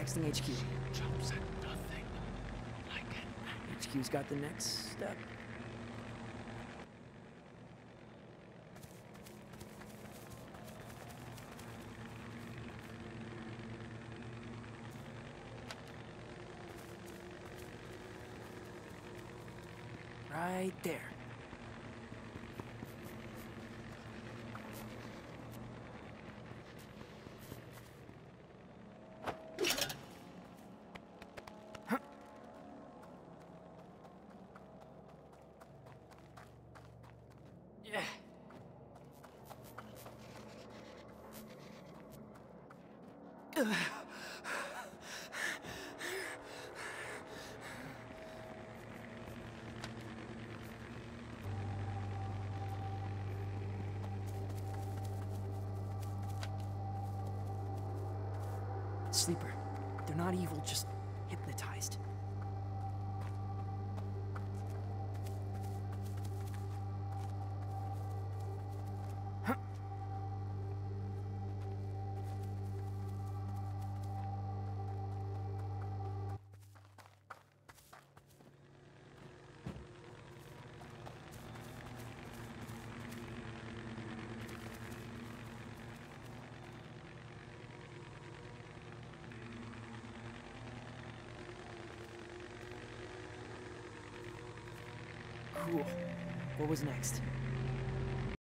Texting HQ. Jumps at nothing like an HQ's got the next step. Right there. Yeah. Sleeper. They're not evil, just hypnotized. Cool. What was next?